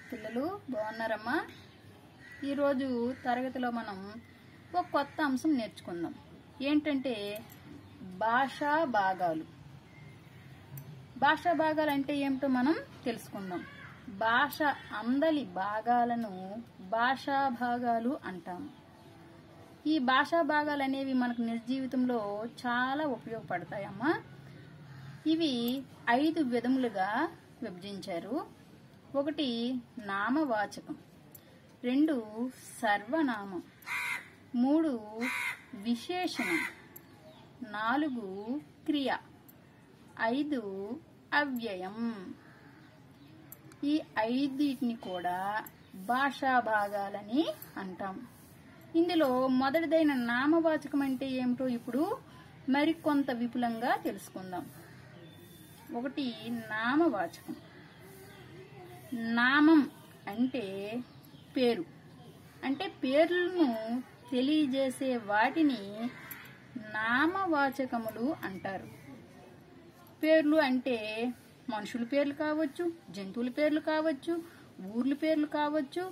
పిల్లలు బాగున్నారమ్మా? ఈరోజు తరగతిలో మనం ఒక కొత్త అంశం నేర్చుకుందాం. ఏంటంటే భాషా భాగాలు. భాషా భాగాలు అంటే ఏమిటో మనం తెలుసుకుందాం. భాష అందలి భాగాలను భాషా భాగాలు అంటాము. ఈ భాషా భాగాలు అనేవి మనకు నిజ జీవితంలో చాలా ఉపయోగపడతాయమ్మా. ఇవి 5 విధములుగా విభజించారు. 1 నామవాచకం, 2 సర్వనామం, 3 విశేషణం, 4 క్రియ, 5 అవ్యయం. ఈ 5టిని కూడా భాషా భాగాలని అంటాం. ఇందులో మొదటిదైన నామవాచకం అంటే ఏమిటో ఇప్పుడు మరికొంత విపులంగా తెలుసుకుందాం. 1 నామవాచకం. నామం అంటే పేరు, అంటే పేర్లను తెలియజేసే వాటిని నామవాచకములు అంటారు. పేర్లు అంటే మనుషుల పేర్లు కావచ్చు, జంతువుల పేర్లు కావచ్చు, ఊర్ల పేర్లు కావచ్చు,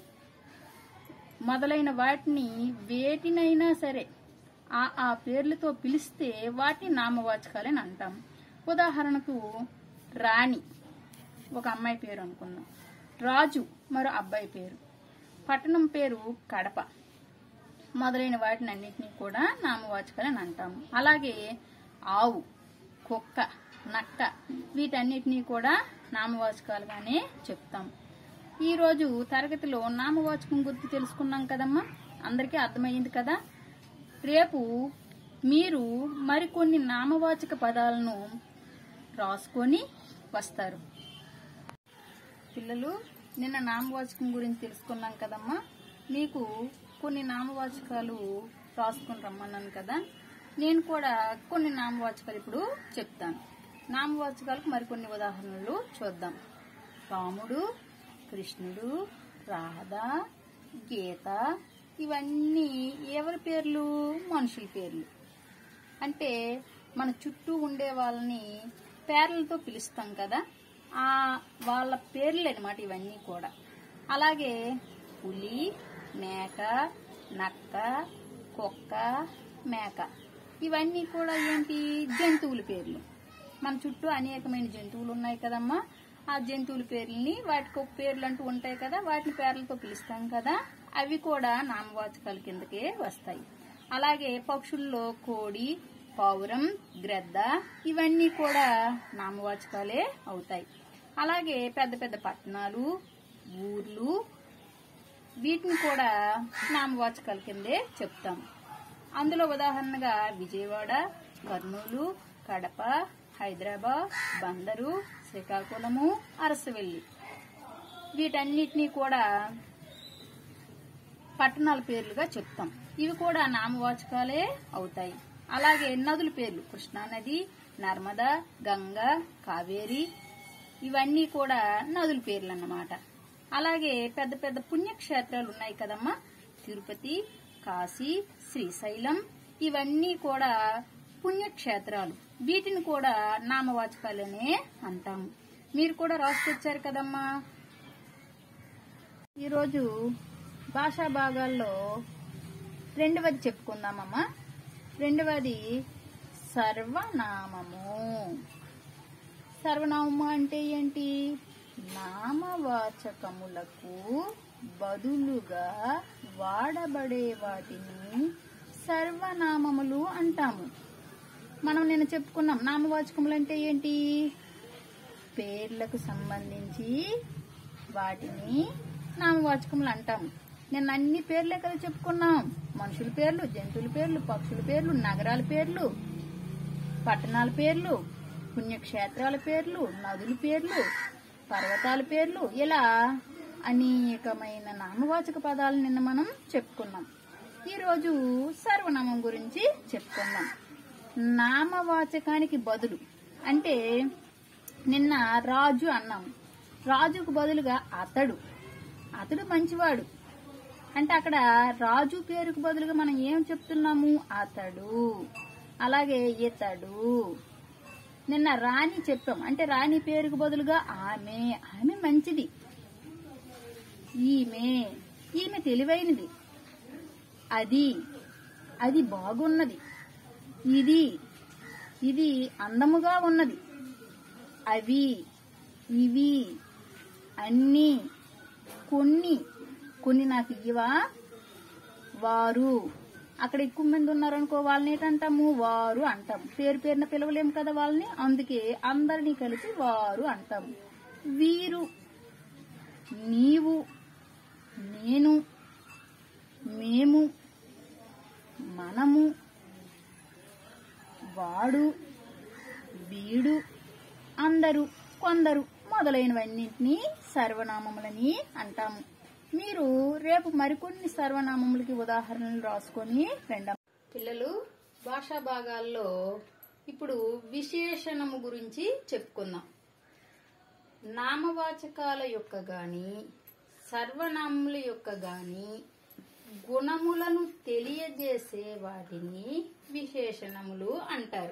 మొదలైన వాటిని వేటినైనా సరే ఆ పేర్లతో పిలిస్తే వాటిని నామవాచకాలని అంటాం. ఉదాహరణకు రాణి ఒక అమ్మాయి పేరు అనుకుందాం, రాజు మరో అబ్బాయి పేరు, పట్టణం పేరు కడప, మొదలైన వాటిని అన్నిటినీ కూడా నామవాచకాలని అంటాము. అలాగే ఆవు, కుక్క, నక్క వీటన్నిటినీ కూడా నామవాచకాలుగానే చెప్తాం. ఈరోజు తరగతిలో నామవాచకం గుర్తు తెలుసుకున్నాం కదమ్మా, అందరికీ అర్థమయ్యింది కదా. రేపు మీరు మరికొన్ని నామవాచక పదాలను రాసుకొని వస్తారు. పిల్లలు, నిన్న నామవాచకం గురించి తెలుసుకున్నాం కదమ్మా. మీకు కొన్ని నామవాచకాలు రాసుకుని రమ్మన్నాను కదా. నేను కూడా కొన్ని నామవాచకాలు ఇప్పుడు చెప్తాను. నామవాచకాలకు మరికొన్ని ఉదాహరణలు చూద్దాం. రాముడు, కృష్ణుడు, రాధ, గీత ఇవన్నీ ఎవరి పేర్లు? మనుషుల పేర్లు. అంటే మన చుట్టూ ఉండే వాళ్ళని పేర్లతో పిలుస్తాం కదా, వాళ్ళ పేర్లు అన్నమాట ఇవన్నీ కూడా. అలాగే పులి, మేక, నక్క, కుక్క, మేక ఇవన్నీ కూడా ఏంటి? జంతువుల పేర్లు. మన చుట్టూ అనేకమైన జంతువులు ఉన్నాయి కదమ్మా. ఆ జంతువుల పేర్లని వాటికి ఒక పేర్లు అంటూ ఉంటాయి కదా, వాటిని పేర్లతో పిలుస్తాం కదా, అవి కూడా నామవాచకాల కిందకే వస్తాయి. అలాగే పక్షుల్లో కోడి, పావురం, గ్రద్ద ఇవన్నీ కూడా నామవాచకాలే అవుతాయి. అలాగే పెద్ద పెద్ద పట్టణాలు, ఊర్లు వీటిని కూడా నామవాచకాల కిందే చెప్తాం. అందులో ఉదాహరణగా విజయవాడ, కర్నూలు, కడప, హైదరాబాద్, బందరు, శ్రీకాకుళము, అరసవెల్లి వీటన్నిటినీ కూడా పట్టణాల పేర్లుగా చెప్తాం. ఇవి కూడా నామవాచకాలే అవుతాయి. అలాగే నదుల పేర్లు కృష్ణానది, నర్మదా, గంగా, కావేరి ఇవన్నీ కూడా నదుల పేర్లు అన్నమాట. అలాగే పెద్ద పెద్ద పుణ్యక్షేత్రాలు ఉన్నాయి కదమ్మా, తిరుపతి, కాశీ, శ్రీశైలం ఇవన్నీ కూడా పుణ్యక్షేత్రాలు. వీటిని కూడా నామవాచకాలనే అంటాము. మీరు కూడా రాసుకొచ్చారు కదమ్మా. ఈరోజు భాషా భాగాల్లో 2వది చెప్పుకుందామమ్మా. 2వది సర్వనామము. సర్వనామము అంటే ఏంటి? నామవాచకములకు బదులుగా వాడబడే వాటిని సర్వనామములు అంటాము. మనం నిన్న చెప్పుకున్నాం నామవాచకములు అంటే ఏంటి? పేర్లకు సంబంధించి వాటిని నామవాచకములు అంటాము. నిన్న అన్ని పేర్లే కదా చెప్పుకున్నాం. మనుషుల పేర్లు, జంతువుల పేర్లు, పక్షుల పేర్లు, నగరాల పేర్లు, పట్టణాల పేర్లు, పుణ్యక్షేత్రాల పేర్లు, నదుల పేర్లు, పర్వతాల పేర్లు ఇలా అనేకమైన నామవాచక పదాలు నిన్న మనం చెప్పుకున్నాం. ఈరోజు సర్వనామం గురించి చెప్పుకుందాం. నామవాచకానికి బదులు అంటే నిన్న రాజు అన్నాము. రాజుకు బదులుగా అతడు. అతడు మంచివాడు అంటే అక్కడ రాజు పేరుకు బదులుగా మనం ఏం చెప్తున్నాము? అతడు. అలాగే ఇతడు. నిన్న రాణి చెప్పాం అంటే రాణి పేరుకు బదులుగా ఆమె. ఆమె మంచిది. ఈమె తెలివైనది. అది బాగున్నది. ఇది అందముగా ఉన్నది. అవి ఇవి అన్నీ కొన్ని నాకు ఇవ్వవా? వారు, అక్కడ ఎక్కువ మంది ఉన్నారనుకో, వాళ్ళని ఏంటంటాము? వారు అంటాం. పేరున పిలవలేము కదా వాళ్ళని, అందుకే అందరినీ కలిసి వారు అంటాం. వీరు, నీవు, నేను, మేము, మనము, వాడు, వీడు, అందరూ, కొందరు మొదలైనవన్నింటినీ సర్వనామములని అంటాము. మీరు రేపు మరికొన్ని సర్వనామములకి ఉదాహరణలు రాసుకొని రండి. పిల్లలు, భాషా భాగాల్లో ఇప్పుడు విశేషణము గురించి చెప్పుకుందాం. నామవాచకాల యొక్క గాని సర్వనామముల యొక్క గాని గుణములను తెలియజేసే వాటిని విశేషణములు అంటారు.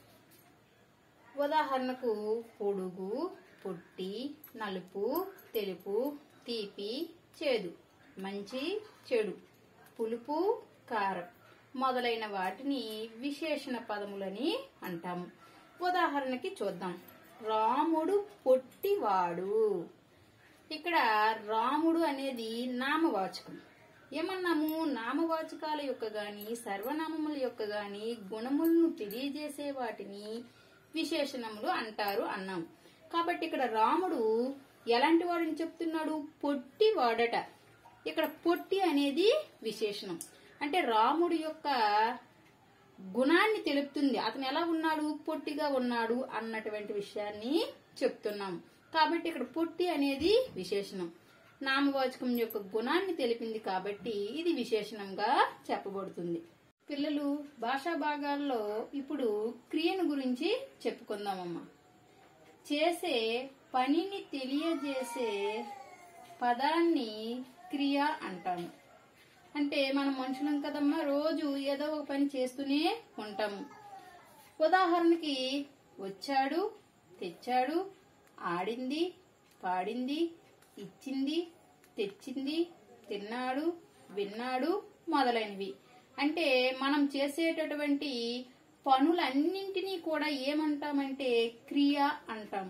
ఉదాహరణకు పొడుగు, పొట్టి, నలుపు, తెలుపు, తీపి, చేదు, మంచి, చెడు, పులుపు, కారం మొదలైన వాటిని విశేషణ పదములని అంటాము. ఉదాహరణకి చూద్దాం. రాముడు పొట్టివాడు. ఇక్కడ రాముడు అనేది నామవాచకం. ఏమన్నాము? నామవాచకాల యొక్క గాని సర్వనామముల యొక్క గాని గుణములను తెలియజేసే వాటిని విశేషణములు అంటారు అన్నాం. కాబట్టి ఇక్కడ రాముడు ఎలాంటి వాడని చెప్తున్నాడు? పొట్టి వాడట. ఇక్కడ పొట్టి అనేది విశేషణం. అంటే రాముడు యొక్క గుణాన్ని తెలుపుతుంది. అతను ఎలా ఉన్నాడు? పొట్టిగా ఉన్నాడు అన్నటువంటి విషయాన్ని చెప్తున్నాం. కాబట్టి ఇక్కడ పొట్టి అనేది విశేషణం. నామవాచకం యొక్క గుణాన్ని తెలిపింది కాబట్టి ఇది విశేషణంగా చెప్పబడుతుంది. పిల్లలు, భాషా భాగాల్లో ఇప్పుడు క్రియను గురించి చెప్పుకుందామమ్మా. చేసే పనిని తెలియజేసే పదాన్ని క్రియ అంటాము. అంటే మనం మనుషులం కదమ్మా, రోజు ఏదో ఒక పని చేస్తూనే ఉంటాము. ఉదాహరణకి వచ్చాడు, తెచ్చాడు, ఆడింది, పాడింది, ఇచ్చింది, తెచ్చింది, తిన్నాడు, విన్నాడు మొదలైనవి. అంటే మనం చేసేటటువంటి పనులన్నింటినీ కూడా ఏమంటామంటే క్రియ అంటాము.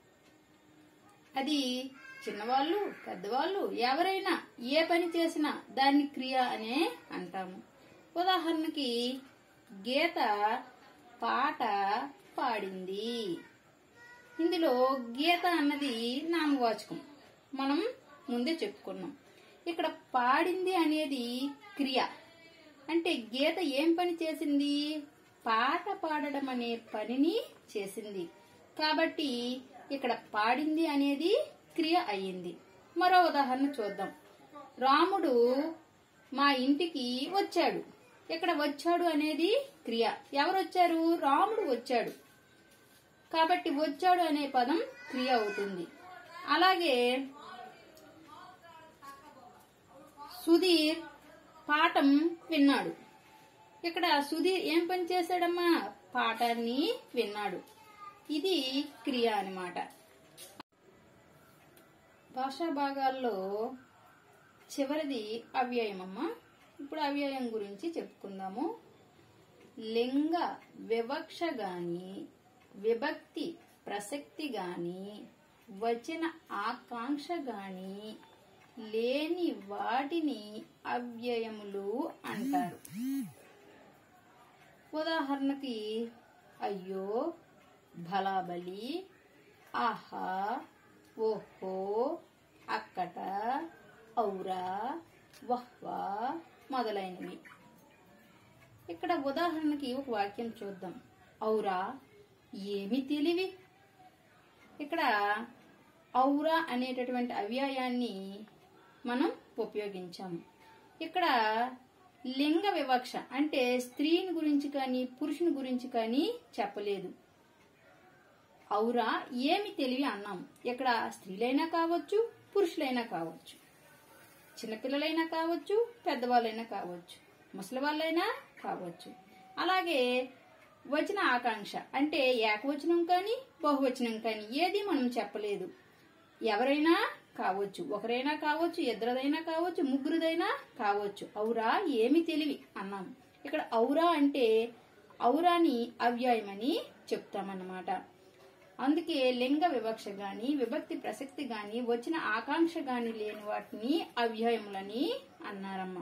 అది చిన్నవాళ్ళు, పెద్దవాళ్ళు ఎవరైనా ఏ పని చేసినా దాన్ని క్రియ అనే అంటాము. ఉదాహరణకి గీత పాట పాడింది. ఇందులో గీత అన్నది నామవాచకం, మనం ముందే చెప్పుకున్నాం. ఇక్కడ పాడింది అనేది క్రియ. అంటే గీత ఏం పని చేసింది? పాట పాడడం అనే పనిని చేసింది. కాబట్టి ఇక్కడ పాడింది అనేది క్రియ అయ్యింది. మరో ఉదాహరణ చూద్దాం. రాముడు మా ఇంటికి వచ్చాడు. ఇక్కడ వచ్చాడు అనేది క్రియ. ఎవరు వచ్చారు? రాముడు వచ్చాడు. కాబట్టి వచ్చాడు అనే పదం క్రియ అవుతుంది. అలాగే సుధీర్ పాఠం విన్నాడు. ఇక్కడ సుధీర్ ఏం పని చేశాడమ్మా? పాఠాన్ని విన్నాడు. ఇది క్రియ అన్నమాట. భాషా భాగాల్లో చివరిది అవ్యయమమ్మా. ఇప్పుడు అవ్యయం గురించి చెప్పుకుందాము. లింగ వివక్ష గాని, విభక్తి ప్రసక్తి గాని, వచన ఆకాంక్ష గాని లేని వాటిని అవ్యయములు అంటారు. ఉదాహరణకి అయ్యో, భలాబలి, ఆహా, ఓహో, అక్కట, ఔరా, వహ్వా మొదలైనవి. ఇక్కడ ఉదాహరణకి ఒక వాక్యం చూద్దాం. ఔరా, ఏమి తెలివి. ఇక్కడ ఔరా అనేటటువంటి అవ్యయాన్ని మనం ఉపయోగించాము. ఇక్కడ లింగ వివక్ష అంటే స్త్రీని గురించి కానీ పురుషుని గురించి కానీ చెప్పలేదు. ఔరా ఏమి తెలివి అన్నాము. ఇక్కడ స్త్రీలైనా కావచ్చు, పురుషులైనా కావచ్చు, చిన్నపిల్లలైనా కావచ్చు, పెద్దవాళ్ళైనా కావచ్చు, ముసలి వాళ్ళైనా కావచ్చు. అలాగే వచన ఆకాంక్ష అంటే ఏకవచనం కానీ బహువచనం కానీ ఏది మనం చెప్పలేదు. ఎవరైనా కావచ్చు, ఒకరైనా కావచ్చు, ఇద్దరిదైనా కావచ్చు, ముగ్గురిదైనా కావచ్చు. ఔరా ఏమి తెలివి అన్నాం. ఇక్కడ ఔరా అంటే ఔరాని అవ్యయమని చెప్తామన్నమాట. అందుకే లింగ వివక్ష గాని విభక్తి ప్రసక్తి గాని వచ్చిన ఆకాంక్ష గాని లేని వాటిని అవ్యయములని అన్నారమ్మా.